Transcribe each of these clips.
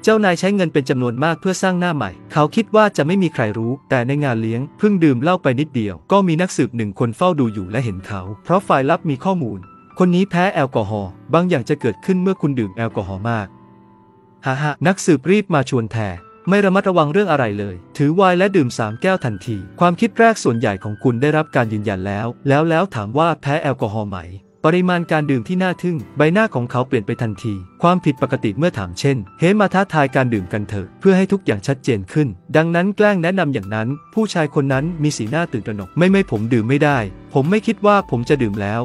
เจ้านายใช้เงินเป็นจำนวนมากเพื่อสร้างหน้าใหม่เขาคิดว่าจะไม่มีใครรู้แต่ในงานเลี้ยงเพิ่งดื่มเหล้าไปนิดเดียวก็มีนักสืบ1 คนเฝ้าดูอยู่และเห็นเขาเพราะฝ่ายลับมีข้อมูลคนนี้แพ้แอลกอฮอล์บางอย่างจะเกิดขึ้นเมื่อคุณดื่มแอลกอฮอล์มากนักสืบรีบมาชวนแทไม่ระมัดระวังเรื่องอะไรเลยถือไวน์และดื่ม3 แก้วทันทีความคิดแรกส่วนใหญ่ของคุณได้รับการยืนยันแล้วถามว่าแพ้แอลกอฮอล์ไหมปริมาณการดื่มที่น่าทึ่งใบหน้าของเขาเปลี่ยนไปทันทีความผิดปกติเมื่อถามเช่นเฮ้มาท้าทายการดื่มกันเถอะเพื่อให้ทุกอย่างชัดเจนขึ้นดังนั้นแกล้งแนะนำอย่างนั้นผู้ชายคนนั้นมีสีหน้าตื่นตระหนกไม่ผมดื่มไม่ได้ผมไม่คิดว่าผมจะดื่มแล้ว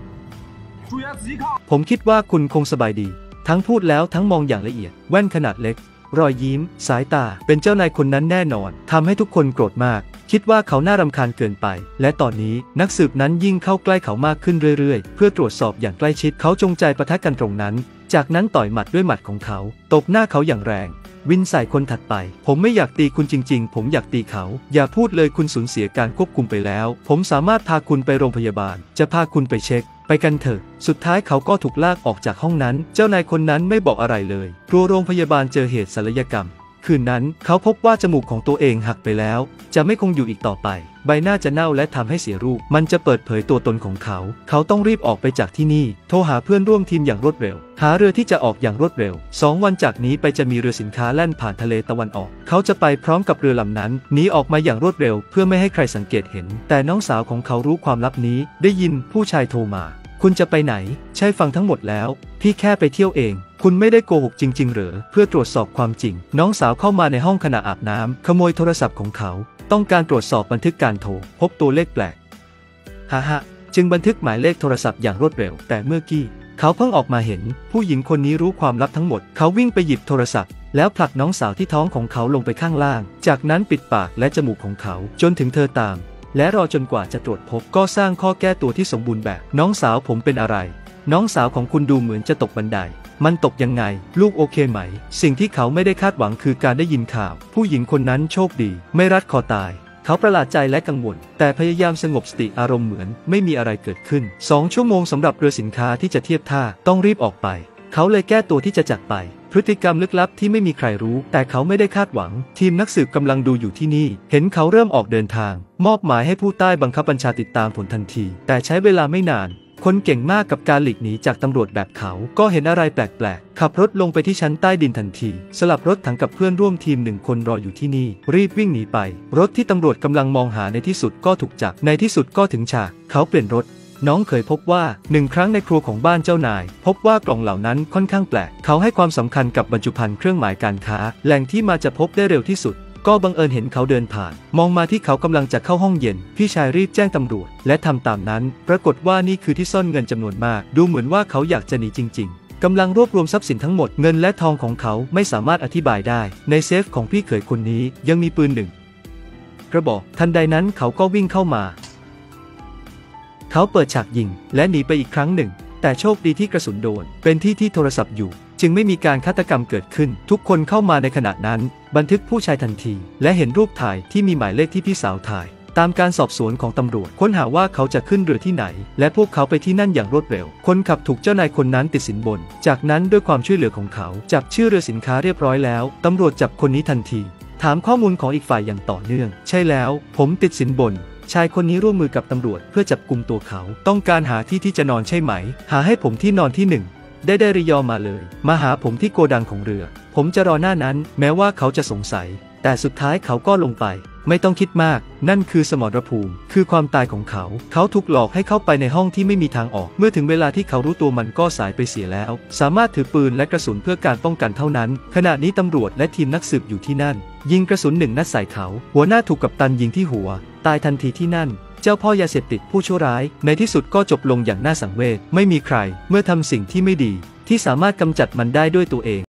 ผมคิดว่าคุณคงสบายดีทั้งพูดแล้วทั้งมองอย่างละเอียดแว่นขนาดเล็กรอยยิ้มสายตาเป็นเจ้านายคนนั้นแน่นอนทำให้ทุกคนโกรธมากคิดว่าเขาน่ารำคาญเกินไปและตอนนี้นักสืบนั้นยิ่งเข้าใกล้เขามากขึ้นเรื่อยๆเพื่อตรวจสอบอย่างใกล้ชิดเขาจงใจปะทะกันตรงนั้นจากนั้นต่อยหมัดด้วยหมัดของเขาตบหน้าเขาอย่างแรงวินใส่คนถัดไปผมไม่อยากตีคุณจริงๆผมอยากตีเขาอย่าพูดเลยคุณสูญเสียการควบคุมไปแล้วผมสามารถพาคุณไปโรงพยาบาลจะพาคุณไปเช็คไปกันเถอะสุดท้ายเขาก็ถูกลากออกจากห้องนั้นเจ้านายคนนั้นไม่บอกอะไรเลยครัวโรงพยาบาลเจอเหตุศัลยกรรมคืนนั้นเขาพบว่าจมูกของตัวเองหักไปแล้วจะไม่คงอยู่อีกต่อไปใบหน้าจะเน่าและทำให้เสียรูปมันจะเปิดเผยตัวตนของเขาต้องรีบออกไปจากที่นี่โทรหาเพื่อนร่วมทีมอย่างรวดเร็วหาเรือที่จะออกอย่างรวดเร็ว2 วันจากนี้ไปจะมีเรือสินค้าแล่นผ่านทะเลตะวันออกเขาจะไปพร้อมกับเรือลำนั้นหนีออกมาอย่างรวดเร็วเพื่อไม่ให้ใครสังเกตเห็นแต่น้องสาวของเขารู้ความลับนี้ได้ยินผู้ชายโทรมาคุณจะไปไหนใช่ฟังทั้งหมดแล้วพี่แค่ไปเที่ยวเองคุณไม่ได้โกหกจริงๆเหรอเพื่อตรวจสอบความจริงน้องสาวเข้ามาในห้องขณะอาบน้ำขโมยโทรศัพท์ของเขาต้องการตรวจสอบบันทึกการโทรพบตัวเลขแปลกจึงบันทึกหมายเลขโทรศัพท์อย่างรวดเร็วแต่เมื่อกี้เขาเพิ่งออกมาเห็นผู้หญิงคนนี้รู้ความลับทั้งหมดเขาวิ่งไปหยิบโทรศัพท์แล้วผลักน้องสาวที่ท้องของเขาลงไปข้างล่างจากนั้นปิดปากและจมูกของเขาจนถึงเธอตามและรอจนกว่าจะตรวจพบก็สร้างข้อแก้ตัวที่สมบูรณ์แบบน้องสาวผมเป็นอะไรน้องสาวของคุณดูเหมือนจะตกบันไดมันตกยังไงลูกโอเคไหมสิ่งที่เขาไม่ได้คาดหวังคือการได้ยินข่าวผู้หญิงคนนั้นโชคดีไม่รัดคอตายเขาประหลาดใจและกังวลแต่พยายามสงบสติอารมณ์เหมือนไม่มีอะไรเกิดขึ้น2 ชั่วโมงสำหรับเรือสินค้าที่จะเทียบท่าต้องรีบออกไปเขาเลยแก้ตัวที่จะจากไปพฤติกรรมลึกลับที่ไม่มีใครรู้แต่เขาไม่ได้คาดหวังทีมนักสืบกำลังดูอยู่ที่นี่เห็นเขาเริ่มออกเดินทางมอบหมายให้ผู้ใต้บังคับบัญชาติดตามผลทันทีแต่ใช้เวลาไม่นานคนเก่งมากกับการหลีกหนีจากตำรวจแบบเขาก็เห็นอะไรแปลกๆขับรถลงไปที่ชั้นใต้ดินทันทีสลับรถถังกับเพื่อนร่วมทีม1 คนรออยู่ที่นี่รีบวิ่งหนีไปรถที่ตำรวจกำลังมองหาในที่สุดก็ถูกจับในที่สุดก็ถึงฉากเขาเปลี่ยนรถน้องเคยพบว่า1 ครั้งในครัวของบ้านเจ้านายพบว่ากล่องเหล่านั้นค่อนข้างแปลกเขาให้ความสำคัญกับบรรจุภัณฑ์เครื่องหมายการค้าแหล่งที่มาจะพบได้เร็วที่สุดก็บังเอิญเห็นเขาเดินผ่านมองมาที่เขากำลังจะเข้าห้องเย็นพี่ชายรีบแจ้งตำรวจและทำตามนั้นปรากฏว่านี่คือที่ซ่อนเงินจำนวนมากดูเหมือนว่าเขาอยากจะหนีจริงๆกำลังรวบรวมทรัพย์สินทั้งหมดเงินและทองของเขาไม่สามารถอธิบายได้ในเซฟของพี่เขยคนนี้ยังมีปืน1 กระบอกทันใดนั้นเขาก็วิ่งเข้ามาเขาเปิดฉากยิงและหนีไปอีกครั้งหนึ่งแต่โชคดีที่กระสุนโดนเป็นที่โทรศัพท์อยู่จึงไม่มีการฆาตกรรมเกิดขึ้นทุกคนเข้ามาในขณะนั้นบันทึกผู้ชายทันทีและเห็นรูปถ่ายที่มีหมายเลขที่พี่สาวถ่ายตามการสอบสวนของตำรวจค้นหาว่าเขาจะขึ้นเรือที่ไหนและพวกเขาไปที่นั่นอย่างรวดเร็วคนขับถูกเจ้านายคนนั้นติดสินบนจากนั้นด้วยความช่วยเหลือของเขาจับชื่อเรือสินค้าเรียบร้อยแล้วตำรวจจับคนนี้ทันทีถามข้อมูลของอีกฝ่ายอย่างต่อเนื่องใช่แล้วผมติดสินบนชายคนนี้ร่วมมือกับตำรวจเพื่อจับกุมตัวเขาต้องการหาที่จะนอนใช่ไหมหาให้ผมที่นอนที่1ได้ริยอมาเลยมาหาผมที่โกดังของเรือผมจะรอหน้านั้นแม้ว่าเขาจะสงสัยแต่สุดท้ายเขาก็ลงไปไม่ต้องคิดมากนั่นคือสมรภูมิคือความตายของเขาถูกหลอกให้เข้าไปในห้องที่ไม่มีทางออกเมื่อถึงเวลาที่เขารู้ตัวมันก็สายไปเสียแล้วสามารถถือปืนและกระสุนเพื่อการป้องกันเท่านั้นขณะนี้ตำรวจและทีมนักสืบอยู่ที่นั่นยิงกระสุน1 นัดใส่เขาหัวหน้าถูกกัปตันยิงที่หัวตายทันทีที่นั่นเจ้าพ่อยาเสพติดผู้ชั่วร้ายในที่สุดก็จบลงอย่างน่าสังเวชไม่มีใครเมื่อทำสิ่งที่ไม่ดีที่สามารถกำจัดมันได้ด้วยตัวเอง